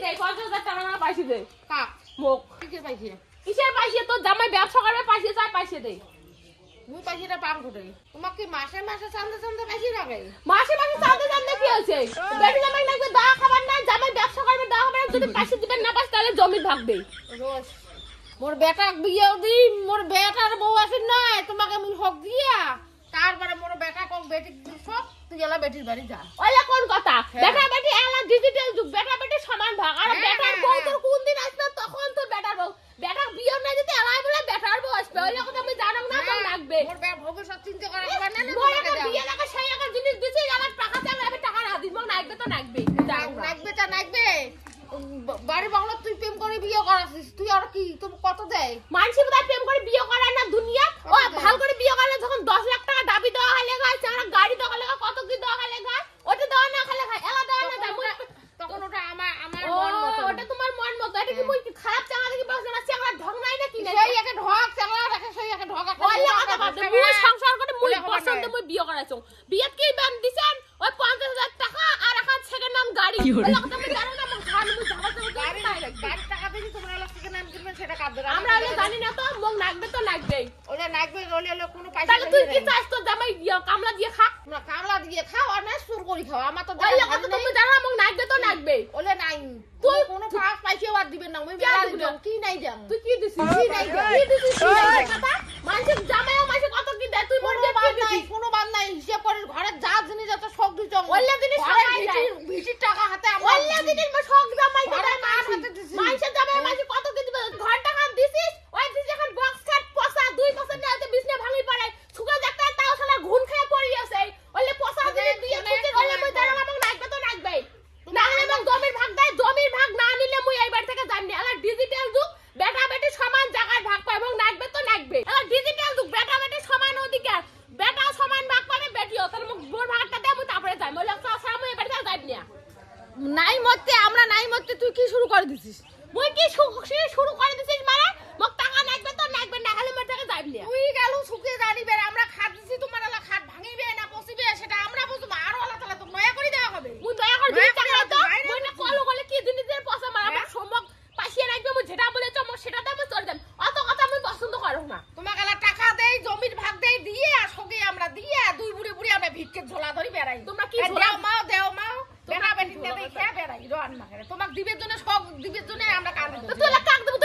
দেই 50,000 টাকা না পাইছি দে কাক মোক কিসের পাইছে তোর জামাই ব্যবসা করবে পাইছে চাই পাইছে দে মুই পাইছিটা পাম কোথায় তোমাক কি মাসে মাসে চান্দে চান্দে পাইছি লাগে মাসে মাসে চাঁদে চাঁদে কি হয়েছে বেটি জামাই নাকি দা খাবার নাই জামাই ব্যবসা করবে দা খাবার যদি পাইছে দিবেন না পাইছে তাহলে জমির ভাগ দেই রোজ মোর বেটাক বিয়ে দি মোর বেটার বউ আছে নয় তোমাকে মুই হক দিয়া তারপরে মোর বেটা কোন বেটি সব তুই এলা বেটির বাড়ি যা ওইলা কোন কথা বেটা বেটি এলা ডিজিটাল যুগ বেটা বেটি সমান ভাগ আর বেটার বউ তোর কোন দিন আসবে তখন তোর বেটার বউ বেটার বিয়ে না যদি এলাই বলে বেটার বউ আসবে ওইলা কথা আমি জানাম না তো লাগবে মোর বেটা ভবিষ্যৎ চিন্তা করা হবে না মোর একটা বিয়ে লাগা সেই একটা জিনিস দিছি আমার টাকা চাইলে আমি টাকা না দিব লাগবে তো লাগবে লাগবে তা লাগবে বাড়ি বাংলা তুই প্রেম করে বিয়ে করাছিস তুই আর কি তুমি কত দেয় মানসি বোধহয় প্রেম করে বিয়ে করে না দুনিয়া ও ভালো করে বিয়ে করলে যখন 10 লাখ টাকা দাবি দেওয়া হলে গায় চারা গাড়ি দেওয়া হলে কত কি দেওয়া হলে গায় ওটা দেওয়া না খালে গায় এলা দেওয়া না যায় তখন ওটা আমার মন মতো ওটা তোমার মন মতো এটা কি মুই খারাপ চাঙা দেখি বলছ না চাঙা ঢং নাই না কি না সেই একে ঢক চাঙা রাখে সেই একে ঢক ওইলা কথা বাদ দে মুই সংসার করে মুই পছন্দ মুই বিয়ে করাইছো বিয়ে কি বান দিছেন ওই 50,000 টাকা আর এখন সেকেন্ড নাম গাড়ি ওইলা কথা আমি জানো না খান মুই গাড়ি টাকা বেশি তোমরা লোক থেকে নাম কিনবেন সেটা কাঁদবে আমরা ওইলা জানি না তো মুখ নাকবে তো নাকবে ওইলা নাকবে ওইলা কোনো পয়সা তাহলে তুই কি চাস তো জামাই কামলা দিয়ে খা না কামলা দিয়ে খাও আর না সুর করি খাও আমার তো ওইলা কথা তুমি জানো মুখ নাকবে তো নাকবে ওইলা নাই তুই কোনো পাস পয়সা আর দিবেন না আমি মেলা দিবেন কি নাই দেন তুই কি দিছিস কি নাই কি দিছিস কথা মানুষ জামাইও মাসে কত কি দেয় তুই মোর দিয়ে কি দিছিস কোনো বাদ নাই হিসাব করে ঘরে যা জিনিস যত শখ দিছ ওইলা জিনিস সবাই যায় ভিটির টাকা হাতে আমরা ওইলা জিনিস মা শখ জামাই করে মার হাতে দিছিস মানুষের জামাই মাসে কত কি দিবে ঘর টাকা দিছিস ওই তুই যখন বক্স কাট পসা 2 বছর না হতে বিছনা ভাঙি পড়ে সুগা দেখতে তাও শালা ঘুন খেয়ে পড়ি আছে ওইলে পসা দিয়ে দিয়ে তুই ওইলে মই জানা আমাকে নাকবে তো নাকবে না হলে মোক জমির ভাগ দেয় জমির ভাগ না নিলে মই এই বাড়ি থেকে যাই না এলা ডিজিটাল যুগ বেটা বেটি সমান জায়গায় ভাগ পায় এবং নাকবে তো নাকবে এলা ডিজিটাল যুগ বেটা বেটি সমান অধিকার বেটা সমান ভাগ পাবে বেটিও তাহলে মোক বোর ভাগটা দে মই তারপরে যাই মই লাগছে আসা মই এই বাড়ি থেকে যাই না নাই মরতে আমরা নাই মরতে তুই কি শুরু করে দিছিস মই কি শুরু করে দিছিস মানে মোক টাকা নাকবে তো নাকবে না হলে মই টাকা যাই না তুই গেল সুখে জানিবে আমরা খাট দিছি তোমার এলা খাট ভাঙিবে না পসিবে সেটা আমরা বুঝবো আর ওলা তাহলে তো নয়া করে দেওয়া হবে মই দয়া করে দিছি টাকা তো মই না কল বলে কি জিনিসের পয়সা মারা আমার সম্ভব পাশিয়ে রাখবে মই যেটা বলেছ মই সেটাতে আমি চলে যাব অত কথা আমি পছন্দ করো না তোমাকে এলা টাকা দেই জমির ভাগ দেই দিয়ে আর সঙ্গে আমরা দিয়ে দুই বুড়ি বুড়ি আমরা ভিক্ষে ঝোলা ধরি বেড়াই তোমরা কি ঝোলা দেও মাও বেটা বেটি দেই খেয়ে বেড়াই রান না করে তোমাক দিবের জন্য সব দিবের জন্য আমরা কাঁদি তো তুই কাক দেব